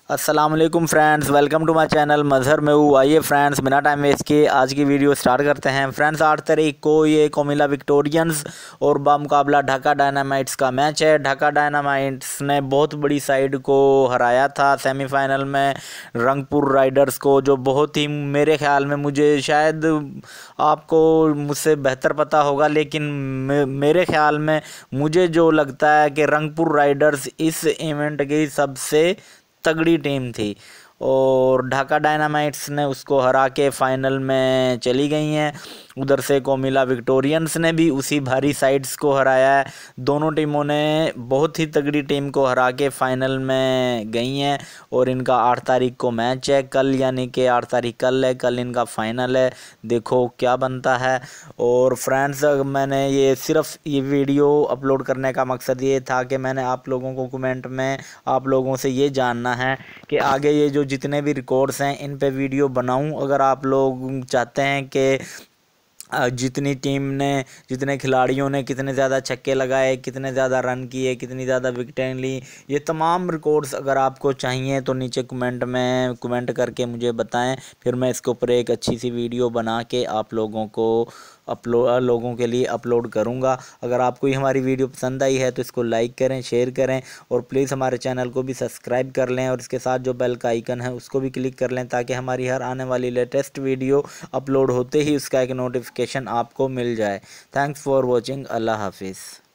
अस्सलाम वालेकुम friends, welcome to my channel Mazhar में हूँ। आइए फ्रेंड्स, बिना टाइम वेस्ट किए आज की वीडियो स्टार्ट करते हैं। फ्रेंड्स, 8 तारीख को ये कोमिला विक्टोरियंस और बामुकाबला ढाका डायनामाइट्स का मैच है। ढाका डायनामाइट्स ने बहुत बड़ी साइड को हराया था सेमीफाइनल में रंगपुर राइडर्स को, जो बहुत ही मेरे ख्याल में, मुझे शायद आपको मुझसे बेहतर पता होगा, लेकिन मेरे ख्याल में मुझे जो लगता है कि रंगपुर राइडर्स इस इवेंट की सबसे तगड़ी टीम थी और ढाका डायनामाइट्स ने उसको हरा के फाइनल में चली गई हैं। उधर से कोमिला विक्टोरियंस ने भी उसी भारी साइड्स को हराया है। दोनों टीमों ने बहुत ही तगड़ी टीम को हरा के फाइनल में गई हैं और इनका 8 तारीख को मैच है कल, यानी कि 8 तारीख कल है, कल इनका फाइनल है। देखो क्या बनता है। और फ्रेंड्स, मैंने ये सिर्फ ये वीडियो अपलोड करने का मकसद ये था कि मैंने आप लोगों को कमेंट में आप लोगों से ये जानना है कि आगे ये जो जितने भी रिकॉर्ड्स हैं इन पे वीडियो बनाऊं। अगर आप लोग चाहते हैं कि जितनी टीम ने, जितने खिलाड़ियों ने कितने ज़्यादा छक्के लगाए, कितने ज़्यादा रन किए, कितनी ज़्यादा विकेटें ली, ये तमाम रिकॉर्ड्स अगर आपको चाहिए तो नीचे कमेंट में कमेंट करके मुझे बताएं। फिर मैं इसके ऊपर एक अच्छी सी वीडियो बना के आप लोगों के लिए अपलोड करूंगा। अगर आपको ये हमारी वीडियो पसंद आई है तो इसको लाइक करें, शेयर करें और प्लीज़ हमारे चैनल को भी सब्सक्राइब कर लें और इसके साथ जो बेल का आइकन है उसको भी क्लिक कर लें, ताकि हमारी हर आने वाली लेटेस्ट वीडियो अपलोड होते ही उसका एक नोटिफिकेशन आपको मिल जाए। Thanks for watching. अल्लाह हाफिज़।